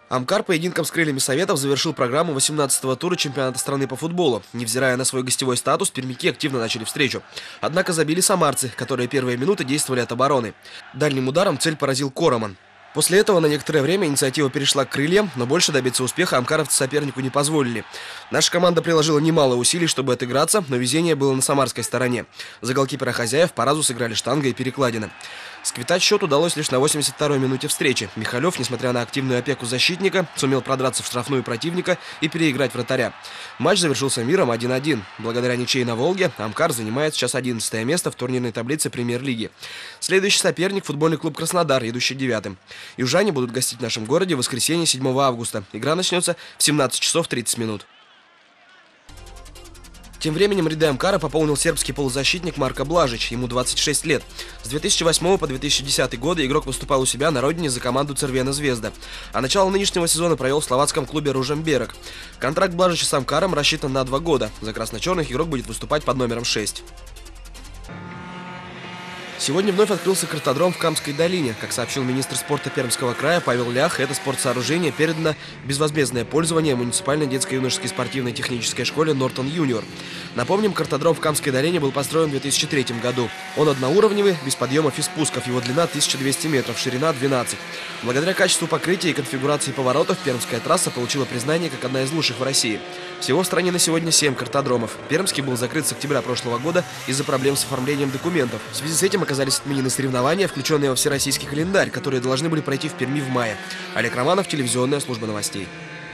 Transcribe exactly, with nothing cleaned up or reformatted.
Амкар поединком с крыльями Советов завершил программу восемнадцатого тура чемпионата страны по футболу. Невзирая на свой гостевой статус, пермяки активно начали встречу. Однако забили самарцы, которые первые минуты действовали от обороны. Дальним ударом цель поразил Короман. После этого на некоторое время инициатива перешла к крыльям, но больше добиться успеха амкаровцы сопернику не позволили. Наша команда приложила немало усилий, чтобы отыграться, но везение было на самарской стороне. За голкипера хозяев по разу сыграли штанга и перекладина. Сквитать счет удалось лишь на восемьдесят второй минуте встречи. Михалев, несмотря на активную опеку защитника, сумел продраться в штрафную противника и переиграть вратаря. Матч завершился миром один один. Благодаря ничьей на Волге Амкар занимает сейчас одиннадцатое место в турнирной таблице премьер-лиги. Следующий соперник – футбольный клуб «Краснодар», идущий девятым. Южане будут гостить в нашем городе в воскресенье седьмого августа. Игра начнется в семнадцать часов тридцать минут. Тем временем ряды Амкара пополнил сербский полузащитник Марко Блажич, ему двадцать шесть лет. С две тысячи восьмого по две тысячи десятый годы игрок выступал у себя на родине за команду Цервена Звезда, а начало нынешнего сезона провел в словацком клубе Ружемберг. Контракт Блажича с Амкаром рассчитан на два года. За красно-черных игрок будет выступать под номером шесть. Сегодня вновь открылся картодром в Камской долине. Как сообщил министр спорта Пермского края Павел Лях, это спортсооружение передано в безвозмездное пользование муниципальной детско-юношеской спортивной технической школе Нортон Юниор. Напомним, картодром в Камской долине был построен в две тысячи третьем году. Он одноуровневый, без подъемов и спусков, его длина тысяча двести метров, ширина двенадцать. Благодаря качеству покрытия и конфигурации поворотов пермская трасса получила признание как одна из лучших в России. Всего в стране на сегодня семь картодромов. Пермский был закрыт с октября прошлого года из-за проблем с оформлением документов. В связи с этим оказались отменены соревнования, включенные во всероссийский календарь, которые должны были пройти в Перми в мае. Олег Романов, телевизионная служба новостей.